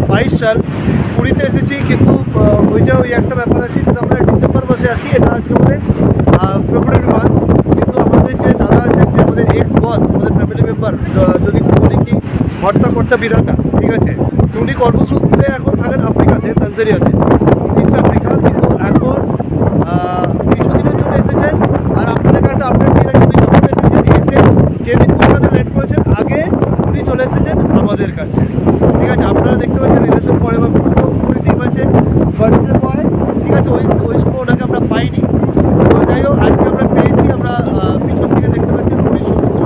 2022 সাল পুরীতে এসেছি, কিন্তু ওই যে ওই একটা ব্যাপার আছে যেটা আমরা ডিসেম্বর মাসে আসি, এটা আজকে আমাদের ফেব্রুয়ারি মাস। কিন্তু আমাদের যে দাদা আছেন, যে আমাদের এক্স বস, আমাদের ফ্যামিলি মেম্বার, যদি বলি কি হর্তা বিধাতা, ঠিক আছে, উনি কর্মসূত্রে এখন থাকেন আফ্রিকাতে, তানজানিয়াতে, ইস্ট আফ্রিকা। কিন্তু এখন কিছুদিনের জন্য এসেছেন। আর আপনাদের একটা আপডেট দিয়ে রাখি, উনি যখন এসেছেন, এসে যেদিন কলকাতা ল্যান্ড করেছেন, আগে উনি চলে এসেছেন আমাদের কাছে, ঠিক আছে। আপনারা দেখতে পাচ্ছেন রিলেশন পরে বা ফুল টিম আছে, বার্থডে বয়, ঠিক আছে। ওই সময় ওনাকে আমরা পাইনি। তো যাই হোক, আজকে আমরা পেয়েছি। আমরা পিছন থেকে দেখতে পাচ্ছি পুরী সমুদ্র,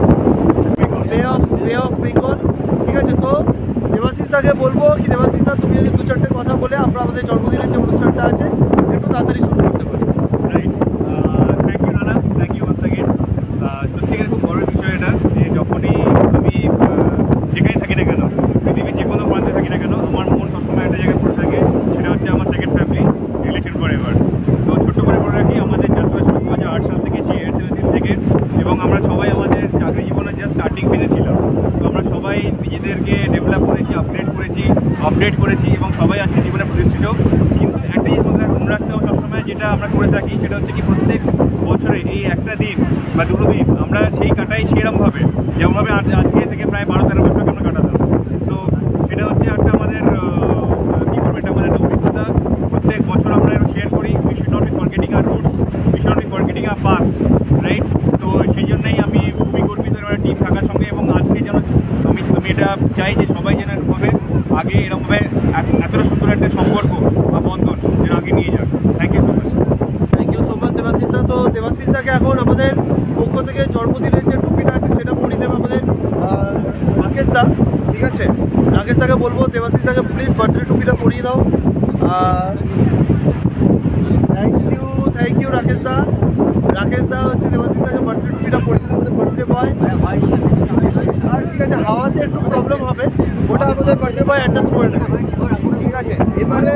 বে অফ বেঙ্গল, ঠিক আছে। তো দেবাশিস দাকে বলবো কি, দেবাশিস দা, তুমি যদি 2-4টে কথা বলে আমরা আমাদের জন্মদিনের যে অনুষ্ঠানটা আছে একটু তাড়াতাড়ি শুরু করতে পারি। রাইট, থ্যাংক ইউ নানা, থ্যাংক ইউ ওয়ান্স অ্যাগেন। সত্যিকার খুব বড় বিষয় এটা, যে যখনই আমি যেখানে থাকি না কেন, পৃথিবীর যে কোনো প্রান্তে থাকি না কেন, আমার মন সবসময় একটা জায়গায় পড়ে থাকে, সেটা হচ্ছে আমার সেকেন্ড ফ্যামিলি, রিলেশন ফরএভার। তো ছোট্ট করে বলে রাখি, আমাদের যাত্রা শুরু 2008 সাল থেকে, সেই এয়ারসেলের দিন থেকে, এবং আমরা সবাই আমাদের চাকরি জীবনের জাস্ট স্টার্টিং ফেজে ছিলাম। তো আমরা সবাই নিজেদেরকে ডেভেলপ করেছি, আপডেট করেছি এবং সবাই আজকে জীবনে প্রতিষ্ঠিত। কিন্তু একটা জিনিস মনে রাখতে হবে সবসময়, যেটা আমরা করে থাকি, সেটা হচ্ছে কি প্রত্যেক বছরে এই একটা দিন বা দুটো দিন আমরা সেই কাটাই সেরকমভাবে, যেমনভাবে আজকে থেকে প্রায় 12-13 বছর আগে আমরা কাটাতাম। সো সেটা হচ্ছে একটা আমাদের কী করবো, এটা আমাদের একটা অভিজ্ঞতা। প্রত্যেক বছর আমরা এটা শেয়ার করি। We should not be forgetting our roots, we should not be forgetting our past, right. তো সেই জন্যই আমি খুবই গর্বিত আমার টিম থাকার সঙ্গে, এবং আজকে যেন আমি এটা চাই যে সবাই যেন এরকমভাবে আগে এরকমভাবে এতটা সুন্দর একটা সম্পর্ক বা বন্ধন যেন আগে নিয়ে যাক। Thank you so much. Thank you so much Debashish দা। তো দেবাশিস দাকে এখন আমাদের পক্ষ থেকে জন্মদিনের যে টুপিটা আছে সেটা পরিয়ে দেবে আমাদের রাকেশ দা, ঠিক আছে। রাকেশ দাকে বলবো, দেবাশিস দাকে প্লিজ বার্থডে টুপিটা পরিয়ে দাও। থ্যাংক ইউ রাকেশ দা। রাকেশ দা হচ্ছে দেবাশিস দাকে বার্থডে টুপিটা পরিয়ে দিলে আমাদের বার্থডে বয়। আর ঠিক আছে, হাওয়াতে একটু প্রবলেম হবে, ওটা আমাদের বার্থডে বয় অ্যাডজাস্ট করে নেবে, ঠিক আছে। এবারে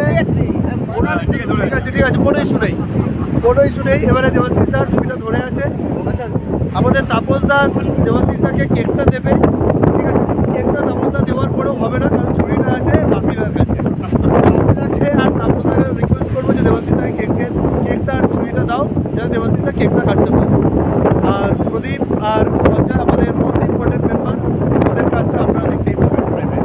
ঠিক আছে, কোনো ইস্যু নেই। এবারে দেবাশিস দার টুপিটা ধরে আছে। আচ্ছা, আমাদের তাপস দা দেবাশিস দাকে কেকটা দেবে, ঠিক আছে। কেকটা তাপস দা দেওয়ার পরেও হবে না, কারণ ছুরিটা আছে বাপিদার কাছে। আর তাপস দাকে রিকোয়েস্ট করবো যে দেবাশিস দাকে কেকটা আর ছুরিটা দাও, যাতে দেবাশিস দা কেকটা কাটতে পারে। আর প্রদীপ আর সঞ্জয় আমাদের মোস্ট ইম্পর্টেন্ট মেম্বার, আমাদের কাজটা আপনারা দেখতেই পাবেন ফ্রেমে।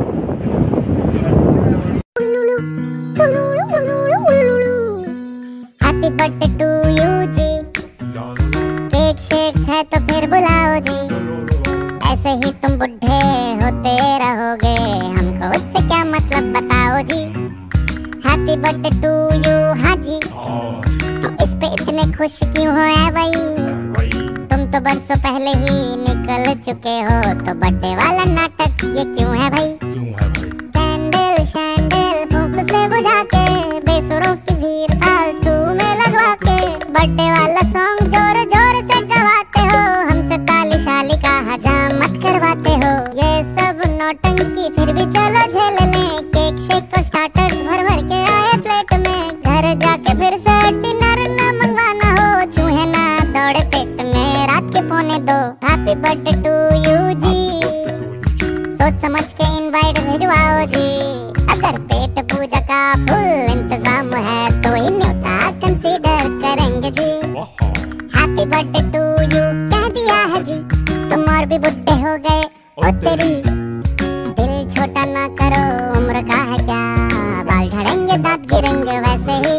हैप्पी बर्थडे टू यू जी, केक शेक है तो फिर बुलाओ जी, ऐसे ही तुम बुढ़े होते रहोगे, हमको उससे क्या मतलब बताओ जी। हैप्पी बर्थडे टू यू, हाँ जी, तो इस पे इतने खुश क्यों हो ऐ भाई, तुम तो बरसों पहले ही निकल चुके हो, तो बर्थडे वाला नाटक ये क्यों है भाई। कैंडल शैंडल फूंक से बुझा के, बेसुरों की भीड़ फालतू में लगवा के, बर्थडे वाला सॉन्ग जोर जोर से गवाते हो, हमसे ताली शाली का हजामत करवाते हो। ये सब नौटंकी फिर भी चलो झेल लें, केक शेक को स्टार्टर्स भर भर के आए प्लेट में, घर जाके फिर से डिनर ना मंगवाना हो, चूहे ना दौड़े पेट में रात के 1:45। हैप्पी बर्थडे टू यू जी, सोच समझ के इनवाइट भिजवाओ जी, अगर पेट पूजा का फुल इंतजाम है तो ही न्योता कंसीडर करेंगे जी। हैप्पी बर्थडे टू यू कह दिया है जी, तुम और भी बुढ़े हो गए ओ तेरी, दिल छोटा ना करो, उम्र का है क्या, बाल झड़ेंगे दांत गिरेंगे वैसे ही।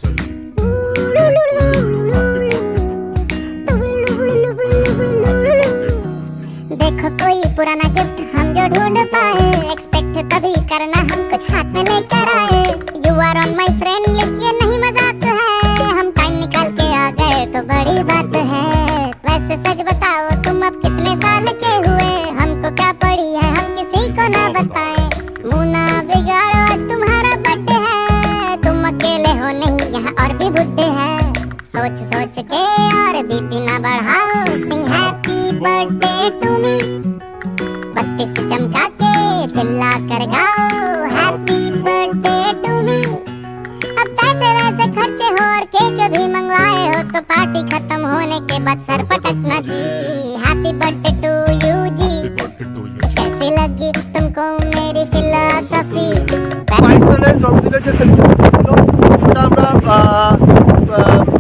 देखो कोई पुराना गिफ्ट हम जो ढूंढ पाए, एक्सपेक्ट तभी करना हम कुछ हाथ में लेकर आए, you are on my friend list, ये नहीं मजाक है, हम टाइम निकाल के आ गए तो बड़ी बात है। वैसे सच बताओ तुम अब कितने साल के हुए, हमको क्या पड़ी है हम किसी को ना बताएं, मुंह ना बिगाड़ो आज तुम्हारा बर्थडे है, तुम अकेले हो नहीं यहाँ और भी बुड्ढे हैं, सोच सोच के और बीपी ना बढ़ाओ, sing happy birthday to me, बत्ती से चमका के चिल्ला कर गाओ, हैप्पी बर्थडे टू मी। अब पैसे वैसे खर्चे हो और केक भी मंगवाए हो, तो पार्टी खत्म होने के बाद सर पटकना जी। हैप्पी बर्थडे टू यू जी, कैसी लगी तुमको मेरी फिलॉसफी। 2022 সালের জন্মদিনের যে সেলিব্রেশন ছিল ওটা আমরা